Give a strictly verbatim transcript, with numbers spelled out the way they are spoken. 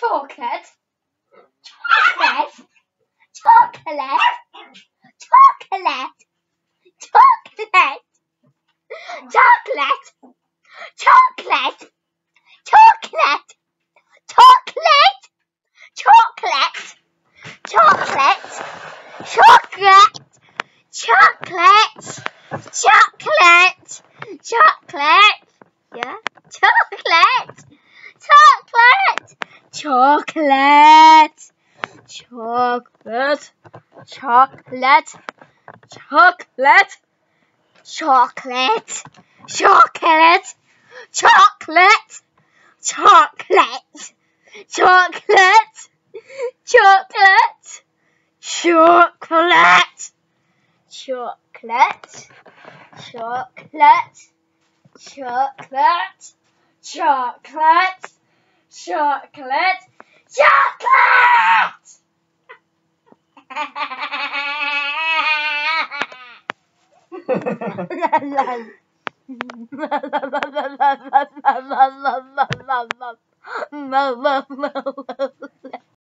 chocolate, chocolate, chocolate, chocolate, chocolate, chocolate, chocolate, chocolate, chocolate, chocolate, chocolate, chocolate, chocolate, chocolate, chocolate, yeah, chocolate, chocolate, chocolate, chocolate, chocolate, chocolate, chocolate, chocolate, chocolate, chocolate, chocolate, chocolate, chocolate, chocolate, chocolate, chocolate, chocolate, chocolate, chocolate.